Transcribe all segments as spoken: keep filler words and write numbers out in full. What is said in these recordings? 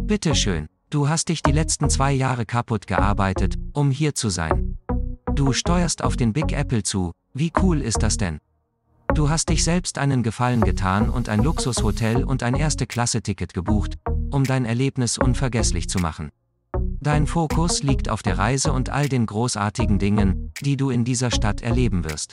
Bitteschön, du hast dich die letzten zwei Jahre kaputt gearbeitet, um hier zu sein. Du steuerst auf den Big Apple zu, wie cool ist das denn? Du hast dich selbst einen Gefallen getan und ein Luxushotel und ein Erste-Klasse-Ticket gebucht, um dein Erlebnis unvergesslich zu machen. Dein Fokus liegt auf der Reise und all den großartigen Dingen, die du in dieser Stadt erleben wirst.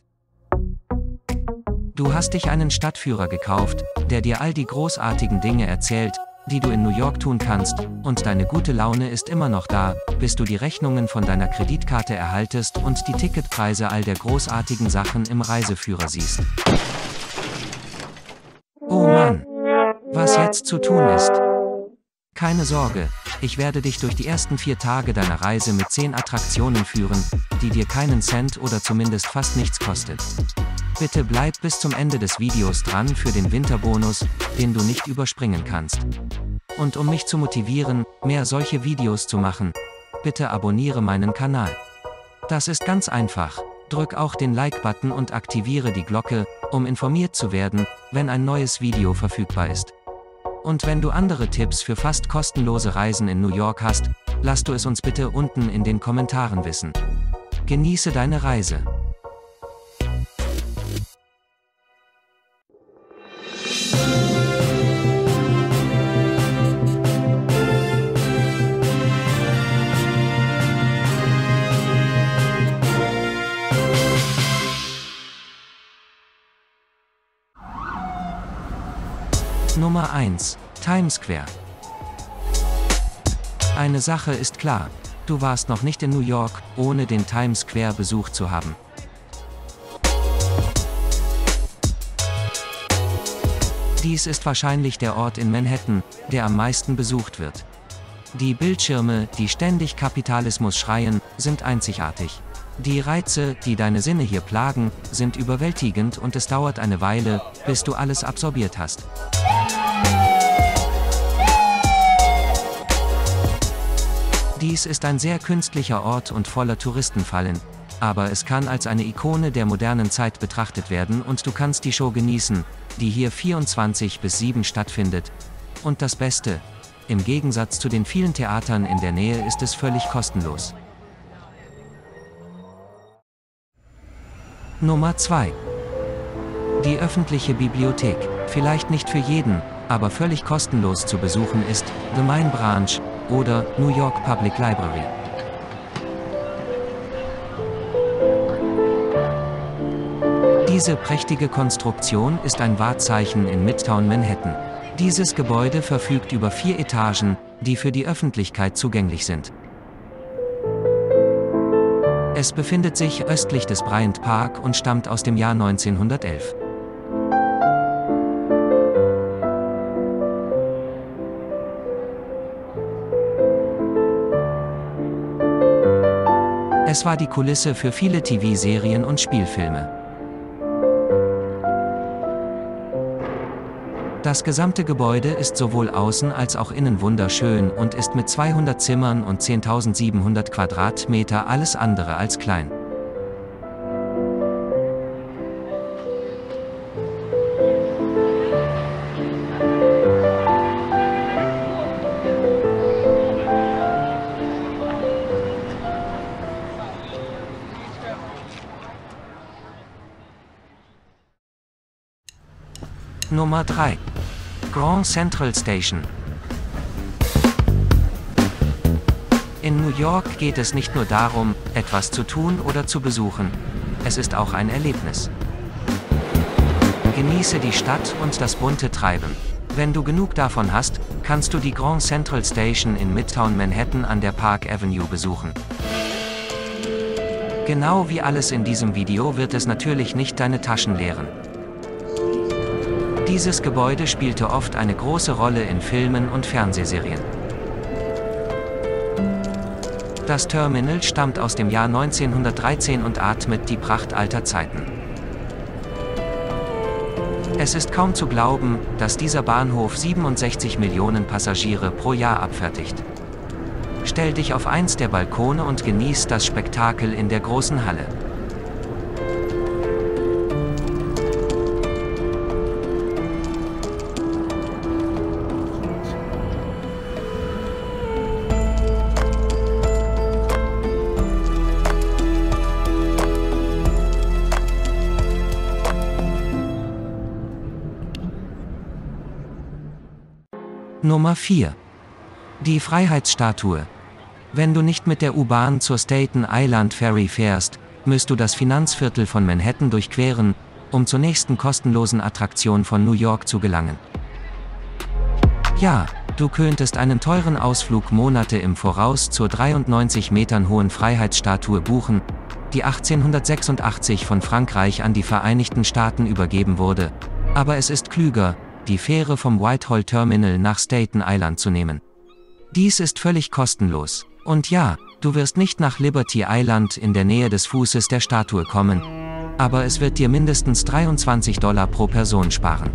Du hast dich einen Stadtführer gekauft, der dir all die großartigen Dinge erzählt, die du in New York tun kannst, und deine gute Laune ist immer noch da, bis du die Rechnungen von deiner Kreditkarte erhaltest und die Ticketpreise all der großartigen Sachen im Reiseführer siehst. Oh Mann! Was jetzt zu tun ist? Keine Sorge, ich werde dich durch die ersten vier Tage deiner Reise mit zehn Attraktionen führen, die dir keinen Cent oder zumindest fast nichts kostet. Bitte bleib bis zum Ende des Videos dran für den Winterbonus, den du nicht überspringen kannst. Und um mich zu motivieren, mehr solche Videos zu machen, bitte abonniere meinen Kanal. Das ist ganz einfach. Drück auch den Like-Button und aktiviere die Glocke, um informiert zu werden, wenn ein neues Video verfügbar ist. Und wenn du andere Tipps für fast kostenlose Reisen in New York hast, lass du es uns bitte unten in den Kommentaren wissen. Genieße deine Reise. Nummer eins. Times Square. Eine Sache ist klar, du warst noch nicht in New York, ohne den Times Square besucht zu haben. Dies ist wahrscheinlich der Ort in Manhattan, der am meisten besucht wird. Die Bildschirme, die ständig Kapitalismus schreien, sind einzigartig. Die Reize, die deine Sinne hier plagen, sind überwältigend und es dauert eine Weile, bis du alles absorbiert hast. Dies ist ein sehr künstlicher Ort und voller Touristenfallen, aber es kann als eine Ikone der modernen Zeit betrachtet werden und du kannst die Show genießen, die hier vierundzwanzig bis sieben stattfindet. Und das Beste: Im Gegensatz zu den vielen Theatern in der Nähe ist es völlig kostenlos. Nummer zwei. Die öffentliche Bibliothek. Vielleicht nicht für jeden, aber völlig kostenlos zu besuchen ist The Main Branch oder New York Public Library. Diese prächtige Konstruktion ist ein Wahrzeichen in Midtown Manhattan. Dieses Gebäude verfügt über vier Etagen, die für die Öffentlichkeit zugänglich sind. Es befindet sich östlich des Bryant Park und stammt aus dem Jahr neunzehnhundertelf. Es war die Kulisse für viele T V-Serien und Spielfilme. Das gesamte Gebäude ist sowohl außen als auch innen wunderschön und ist mit zweihundert Zimmern und zehntausendsiebenhundert Quadratmeter alles andere als klein. Nummer drei. Grand Central Station. In New York geht es nicht nur darum, etwas zu tun oder zu besuchen. Es ist auch ein Erlebnis. Genieße die Stadt und das bunte Treiben. Wenn du genug davon hast, kannst du die Grand Central Station in Midtown Manhattan an der Park Avenue besuchen. Genau wie alles in diesem Video wird es natürlich nicht deine Taschen leeren. Dieses Gebäude spielte oft eine große Rolle in Filmen und Fernsehserien. Das Terminal stammt aus dem Jahr neunzehnhundertdreizehn und atmet die Pracht alter Zeiten. Es ist kaum zu glauben, dass dieser Bahnhof siebenundsechzig Millionen Passagiere pro Jahr abfertigt. Stell dich auf eins der Balkone und genieß das Spektakel in der großen Halle. Nummer vier. Die Freiheitsstatue. Wenn du nicht mit der U-Bahn zur Staten Island Ferry fährst, müsst du das Finanzviertel von Manhattan durchqueren, um zur nächsten kostenlosen Attraktion von New York zu gelangen. Ja, du könntest einen teuren Ausflug Monate im Voraus zur dreiundneunzig Metern hohen Freiheitsstatue buchen, die achtzehnhundertsechsundachtzig von Frankreich an die Vereinigten Staaten übergeben wurde, aber es ist klüger, die Fähre vom Whitehall Terminal nach Staten Island zu nehmen. Dies ist völlig kostenlos. Und ja, du wirst nicht nach Liberty Island in der Nähe des Fußes der Statue kommen, aber es wird dir mindestens dreiundzwanzig Dollar pro Person sparen.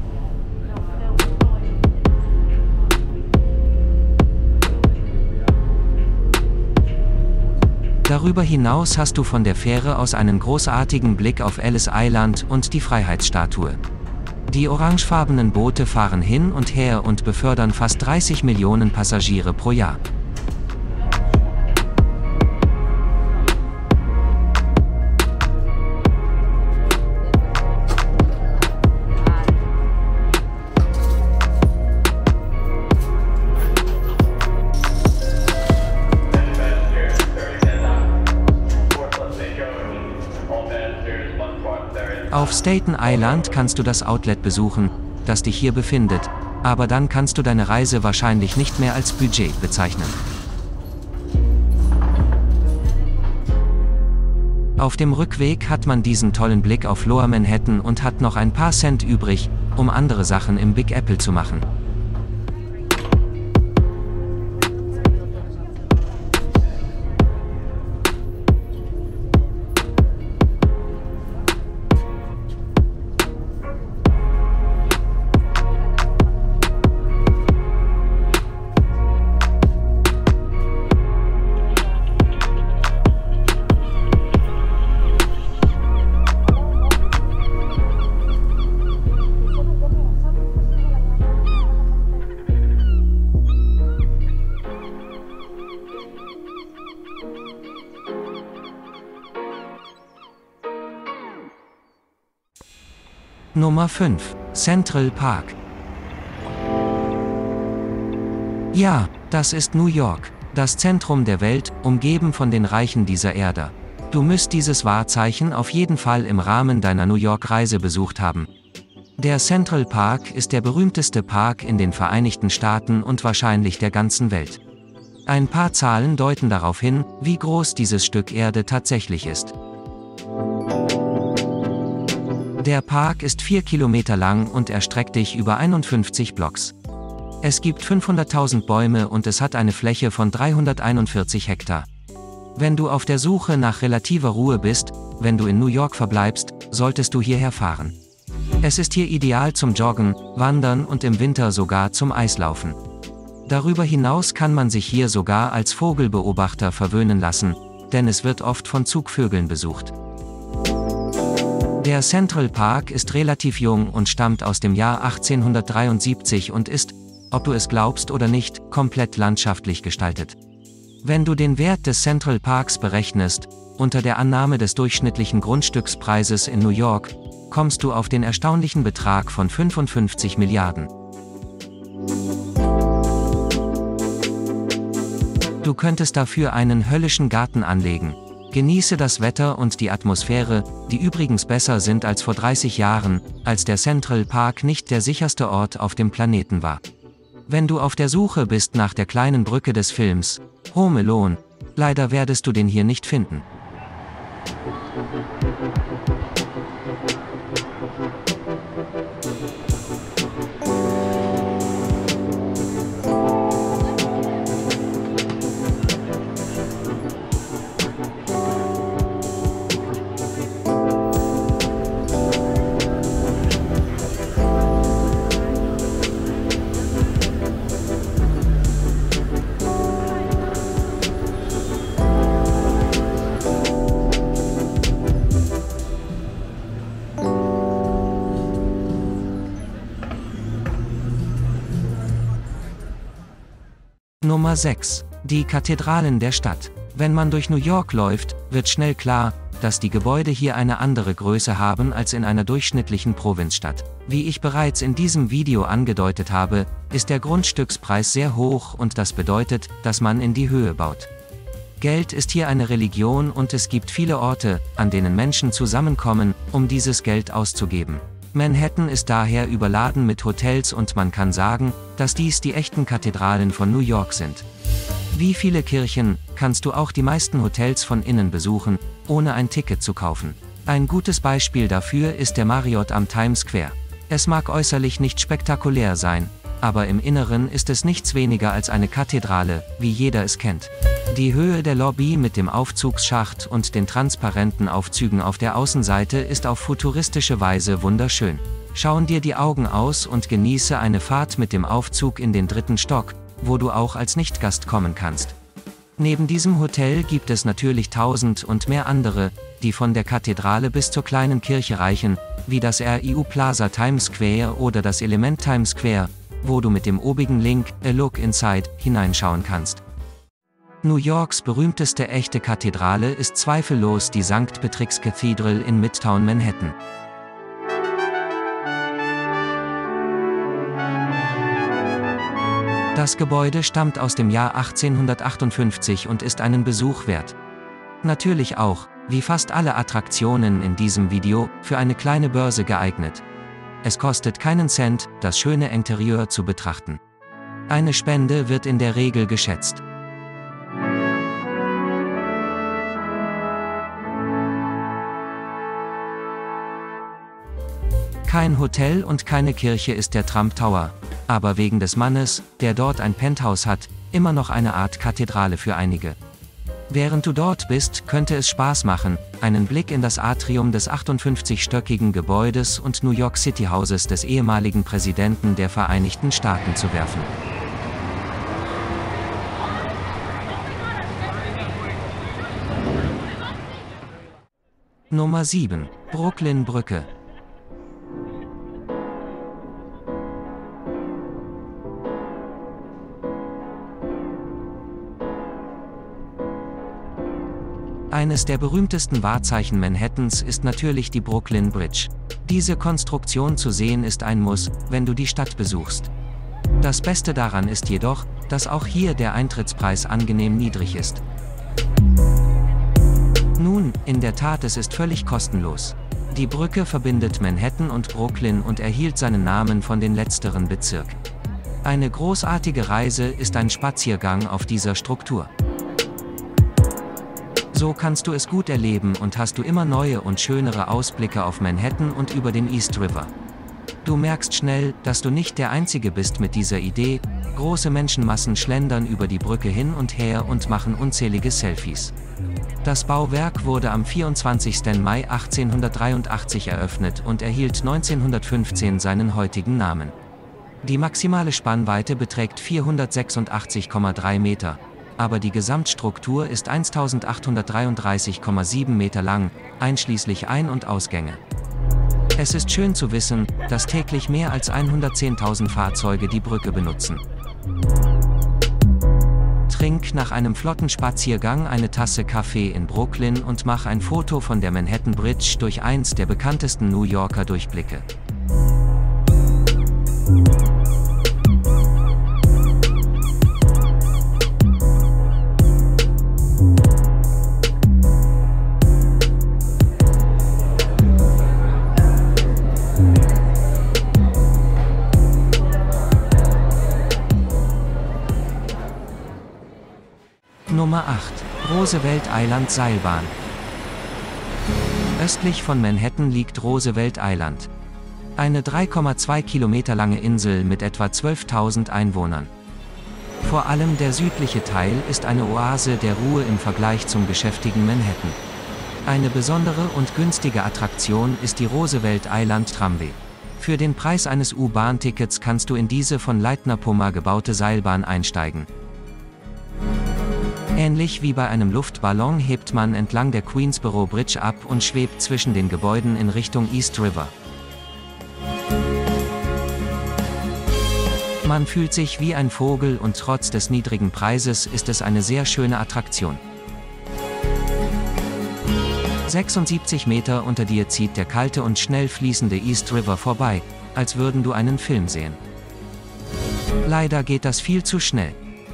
Darüber hinaus hast du von der Fähre aus einen großartigen Blick auf Ellis Island und die Freiheitsstatue. Die orangefarbenen Boote fahren hin und her und befördern fast dreißig Millionen Passagiere pro Jahr. Auf Staten Island kannst du das Outlet besuchen, das dich hier befindet, aber dann kannst du deine Reise wahrscheinlich nicht mehr als Budget bezeichnen. Auf dem Rückweg hat man diesen tollen Blick auf Lower Manhattan und hat noch ein paar Cent übrig, um andere Sachen im Big Apple zu machen. Nummer fünf. Central Park. Ja, das ist New York, das Zentrum der Welt, umgeben von den Reichen dieser Erde. Du müsst dieses Wahrzeichen auf jeden Fall im Rahmen deiner New York-Reise besucht haben. Der Central Park ist der berühmteste Park in den Vereinigten Staaten und wahrscheinlich der ganzen Welt. Ein paar Zahlen deuten darauf hin, wie groß dieses Stück Erde tatsächlich ist. Der Park ist vier Kilometer lang und erstreckt sich über einundfünfzig Blocks. Es gibt fünfhunderttausend Bäume und es hat eine Fläche von dreihunderteinundvierzig Hektar. Wenn du auf der Suche nach relativer Ruhe bist, wenn du in New York verbleibst, solltest du hierher fahren. Es ist hier ideal zum Joggen, Wandern und im Winter sogar zum Eislaufen. Darüber hinaus kann man sich hier sogar als Vogelbeobachter verwöhnen lassen, denn es wird oft von Zugvögeln besucht. Der Central Park ist relativ jung und stammt aus dem Jahr achtzehnhundertdreiundsiebzig und ist, ob du es glaubst oder nicht, komplett landschaftlich gestaltet. Wenn du den Wert des Central Parks berechnest, unter der Annahme des durchschnittlichen Grundstückspreises in New York, kommst du auf den erstaunlichen Betrag von fünfundfünfzig Milliarden. Du könntest dafür einen höllischen Garten anlegen. Genieße das Wetter und die Atmosphäre, die übrigens besser sind als vor dreißig Jahren, als der Central Park nicht der sicherste Ort auf dem Planeten war. Wenn du auf der Suche bist nach der kleinen Brücke des Films Home Alone, leider werdest du den hier nicht finden. Nummer sechs. Die Kathedralen der Stadt. Wenn man durch New York läuft, wird schnell klar, dass die Gebäude hier eine andere Größe haben als in einer durchschnittlichen Provinzstadt. Wie ich bereits in diesem Video angedeutet habe, ist der Grundstückspreis sehr hoch und das bedeutet, dass man in die Höhe baut. Geld ist hier eine Religion und es gibt viele Orte, an denen Menschen zusammenkommen, um dieses Geld auszugeben. Manhattan ist daher überladen mit Hotels und man kann sagen, dass dies die echten Kathedralen von New York sind. Wie viele Kirchen, kannst du auch die meisten Hotels von innen besuchen, ohne ein Ticket zu kaufen. Ein gutes Beispiel dafür ist der Marriott am Times Square. Es mag äußerlich nicht spektakulär sein, aber im Inneren ist es nichts weniger als eine Kathedrale, wie jeder es kennt. Die Höhe der Lobby mit dem Aufzugsschacht und den transparenten Aufzügen auf der Außenseite ist auf futuristische Weise wunderschön. Schauen dir die Augen aus und genieße eine Fahrt mit dem Aufzug in den dritten Stock, wo du auch als Nichtgast kommen kannst. Neben diesem Hotel gibt es natürlich tausend und mehr andere, die von der Kathedrale bis zur kleinen Kirche reichen, wie das R I U Plaza Times Square oder das Element Times Square, wo du mit dem obigen Link A Look Inside hineinschauen kannst. New Yorks berühmteste echte Kathedrale ist zweifellos die Sankt Patrick's Cathedral in Midtown Manhattan. Das Gebäude stammt aus dem Jahr achtzehnhundertachtundfünfzig und ist einen Besuch wert. Natürlich auch, wie fast alle Attraktionen in diesem Video, für eine kleine Börse geeignet. Es kostet keinen Cent, das schöne Interieur zu betrachten. Eine Spende wird in der Regel geschätzt. Kein Hotel und keine Kirche ist der Trump Tower, aber wegen des Mannes, der dort ein Penthouse hat, immer noch eine Art Kathedrale für einige. Während du dort bist, könnte es Spaß machen, einen Blick in das Atrium des achtundfünfzigstöckigen Gebäudes und New York City Hauses des ehemaligen Präsidenten der Vereinigten Staaten zu werfen. Nummer sieben. Brooklyn-Brücke. Eines der berühmtesten Wahrzeichen Manhattans ist natürlich die Brooklyn Bridge. Diese Konstruktion zu sehen ist ein Muss, wenn du die Stadt besuchst. Das Beste daran ist jedoch, dass auch hier der Eintrittspreis angenehm niedrig ist. Nun, in der Tat, es ist völlig kostenlos. Die Brücke verbindet Manhattan und Brooklyn und erhielt seinen Namen von den letzteren Bezirk. Eine großartige Reise ist ein Spaziergang auf dieser Struktur. So kannst du es gut erleben und hast du immer neue und schönere Ausblicke auf Manhattan und über den East River. Du merkst schnell, dass du nicht der Einzige bist mit dieser Idee, große Menschenmassen schlendern über die Brücke hin und her und machen unzählige Selfies. Das Bauwerk wurde am vierundzwanzigsten Mai achtzehnhundertdreiundachtzig eröffnet und erhielt neunzehnhundertfünfzehn seinen heutigen Namen. Die maximale Spannweite beträgt vierhundertsechsundachtzig Komma drei Meter. Aber die Gesamtstruktur ist eintausendachthundertdreiunddreißig Komma sieben Meter lang, einschließlich Ein- und Ausgänge. Es ist schön zu wissen, dass täglich mehr als hundertzehntausend Fahrzeuge die Brücke benutzen. Trink nach einem flotten Spaziergang eine Tasse Kaffee in Brooklyn und mach ein Foto von der Manhattan Bridge durch eins der bekanntesten New Yorker Durchblicke. Nummer acht. Roosevelt Island Seilbahn. Östlich von Manhattan liegt Roosevelt Island. Eine drei Komma zwei Kilometer lange Insel mit etwa zwölftausend Einwohnern. Vor allem der südliche Teil ist eine Oase der Ruhe im Vergleich zum geschäftigen Manhattan. Eine besondere und günstige Attraktion ist die Roosevelt Island Tramway. Für den Preis eines U-Bahn-Tickets kannst du in diese von Leitner Poma gebaute Seilbahn einsteigen. Ähnlich wie bei einem Luftballon hebt man entlang der Queensboro Bridge ab und schwebt zwischen den Gebäuden in Richtung East River. Man fühlt sich wie ein Vogel und trotz des niedrigen Preises ist es eine sehr schöne Attraktion. sechsundsiebzig Meter unter dir zieht der kalte und schnell fließende East River vorbei, als würden du einen Film sehen. Leider geht das viel zu schnell.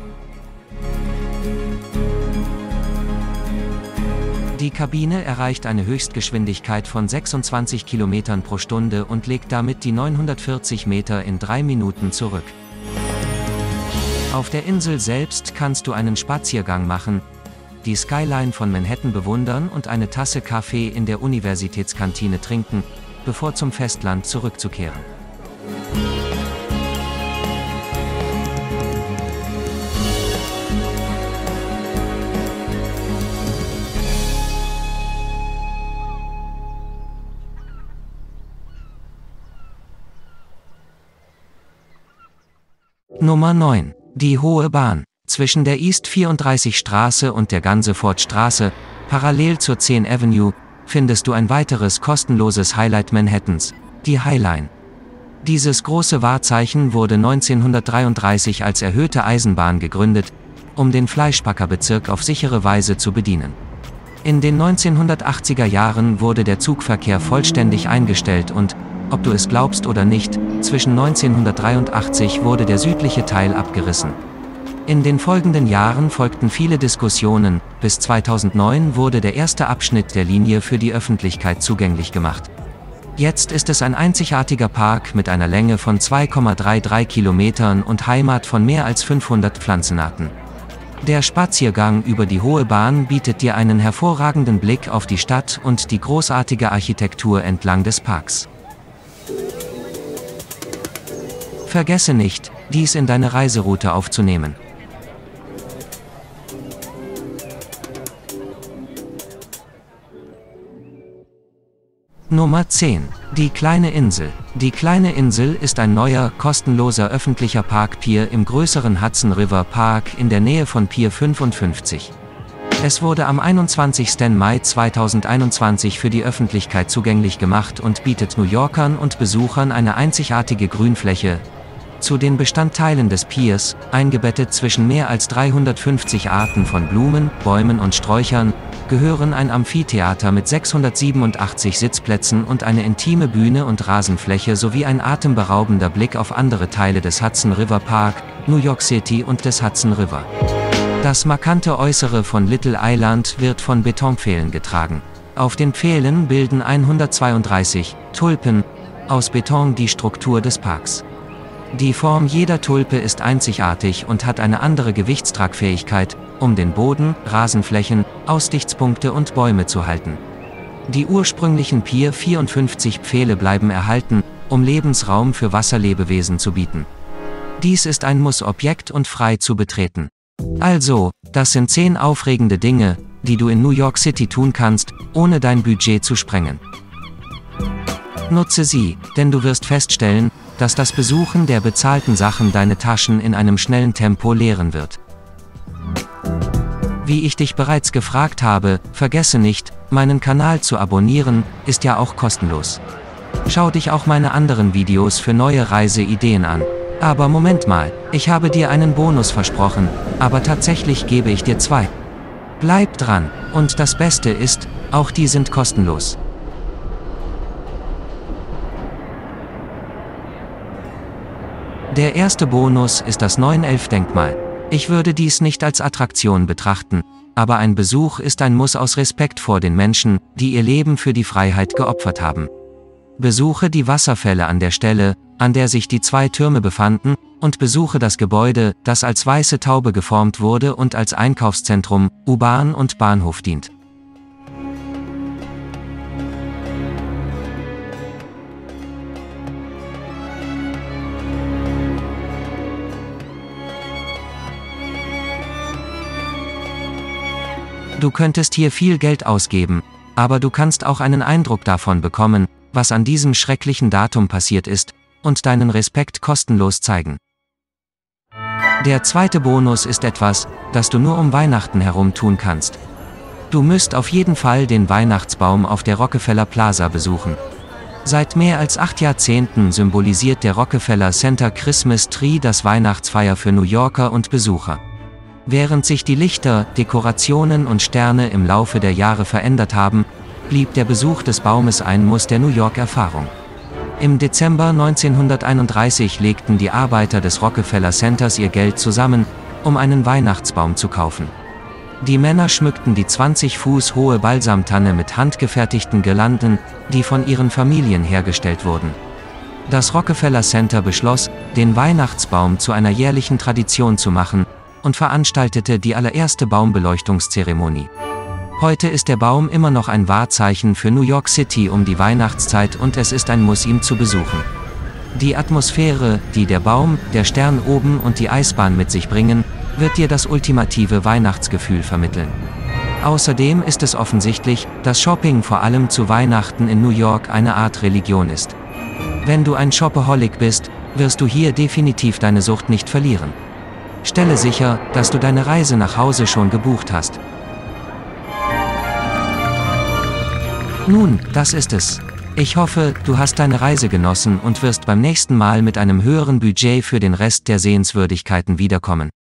Die Kabine erreicht eine Höchstgeschwindigkeit von sechsundzwanzig Kilometern pro Stunde und legt damit die neunhundertvierzig Meter in drei Minuten zurück. Auf der Insel selbst kannst du einen Spaziergang machen, die Skyline von Manhattan bewundern und eine Tasse Kaffee in der Universitätskantine trinken, bevor zum Festland zurückzukehren. Nummer neun. Die Hohe Bahn. Zwischen der East vierunddreißig Straße und der Gansevoort Straße, parallel zur zehn Avenue, findest du ein weiteres kostenloses Highlight Manhattans, die High Line. Dieses große Wahrzeichen wurde neunzehnhundertdreiunddreißig als erhöhte Eisenbahn gegründet, um den Fleischpackerbezirk auf sichere Weise zu bedienen. In den neunzehnhundertachtziger Jahren wurde der Zugverkehr vollständig eingestellt und, ob du es glaubst oder nicht, zwischen neunzehnhundertdreiundachtzig wurde der südliche Teil abgerissen. In den folgenden Jahren folgten viele Diskussionen, bis zweitausendneun wurde der erste Abschnitt der Linie für die Öffentlichkeit zugänglich gemacht. Jetzt ist es ein einzigartiger Park mit einer Länge von zwei Komma dreiunddreißig Kilometern und Heimat von mehr als fünfhundert Pflanzenarten. Der Spaziergang über die Hohe Bahn bietet dir einen hervorragenden Blick auf die Stadt und die großartige Architektur entlang des Parks. Vergesse nicht, dies in deine Reiseroute aufzunehmen. Nummer zehn. Die kleine Insel. Die kleine Insel ist ein neuer, kostenloser öffentlicher Parkpier im größeren Hudson River Park in der Nähe von Pier fünfundfünfzig. Es wurde am einundzwanzigsten Mai zweitausendeinundzwanzig für die Öffentlichkeit zugänglich gemacht und bietet New Yorkern und Besuchern eine einzigartige Grünfläche. Zu den Bestandteilen des Piers, eingebettet zwischen mehr als dreihundertfünfzig Arten von Blumen, Bäumen und Sträuchern, gehören ein Amphitheater mit sechshundertsiebenundachtzig Sitzplätzen und eine intime Bühne und Rasenfläche sowie ein atemberaubender Blick auf andere Teile des Hudson River Park, New York City und des Hudson River. Das markante Äußere von Little Island wird von Betonpfählen getragen. Auf den Pfählen bilden hundertzweiunddreißig Tulpen aus Beton die Struktur des Parks. Die Form jeder Tulpe ist einzigartig und hat eine andere Gewichtstragfähigkeit, um den Boden, Rasenflächen, Aussichtspunkte und Bäume zu halten. Die ursprünglichen Pier vierundfünfzig Pfähle bleiben erhalten, um Lebensraum für Wasserlebewesen zu bieten. Dies ist ein Muss-Objekt und frei zu betreten. Also, das sind zehn aufregende Dinge, die du in New York City tun kannst, ohne dein Budget zu sprengen. Nutze sie, denn du wirst feststellen, dass das Besuchen der bezahlten Sachen deine Taschen in einem schnellen Tempo leeren wird. Wie ich dich bereits gefragt habe, vergesse nicht, meinen Kanal zu abonnieren, ist ja auch kostenlos. Schau dich auch meine anderen Videos für neue Reiseideen an. Aber Moment mal, ich habe dir einen Bonus versprochen, aber tatsächlich gebe ich dir zwei. Bleib dran, und das Beste ist, auch die sind kostenlos. Der erste Bonus ist das neun elf Denkmal. Ich würde dies nicht als Attraktion betrachten, aber ein Besuch ist ein Muss aus Respekt vor den Menschen, die ihr Leben für die Freiheit geopfert haben. Besuche die Wasserfälle an der Stelle, an der sich die zwei Türme befanden, und besuche das Gebäude, das als weiße Taube geformt wurde und als Einkaufszentrum, U-Bahn und Bahnhof dient. Du könntest hier viel Geld ausgeben, aber du kannst auch einen Eindruck davon bekommen, was an diesem schrecklichen Datum passiert ist, und deinen Respekt kostenlos zeigen. Der zweite Bonus ist etwas, das du nur um Weihnachten herum tun kannst. Du müsst auf jeden Fall den Weihnachtsbaum auf der Rockefeller Plaza besuchen. Seit mehr als acht Jahrzehnten symbolisiert der Rockefeller Center Christmas Tree das Weihnachtsfeier für New Yorker und Besucher. Während sich die Lichter, Dekorationen und Sterne im Laufe der Jahre verändert haben, blieb der Besuch des Baumes ein Muss der New York-Erfahrung. Im Dezember neunzehnhunderteinunddreißig legten die Arbeiter des Rockefeller Centers ihr Geld zusammen, um einen Weihnachtsbaum zu kaufen. Die Männer schmückten die zwanzig Fuß hohe Balsamtanne mit handgefertigten Girlanden, die von ihren Familien hergestellt wurden. Das Rockefeller Center beschloss, den Weihnachtsbaum zu einer jährlichen Tradition zu machen und veranstaltete die allererste Baumbeleuchtungszeremonie. Heute ist der Baum immer noch ein Wahrzeichen für New York City um die Weihnachtszeit und es ist ein Muss, ihn zu besuchen. Die Atmosphäre, die der Baum, der Stern oben und die Eisbahn mit sich bringen, wird dir das ultimative Weihnachtsgefühl vermitteln. Außerdem ist es offensichtlich, dass Shopping vor allem zu Weihnachten in New York eine Art Religion ist. Wenn du ein Shopaholic bist, wirst du hier definitiv deine Sucht nicht verlieren. Stelle sicher, dass du deine Reise nach Hause schon gebucht hast. Nun, das ist es. Ich hoffe, du hast deine Reise genossen und wirst beim nächsten Mal mit einem höheren Budget für den Rest der Sehenswürdigkeiten wiederkommen.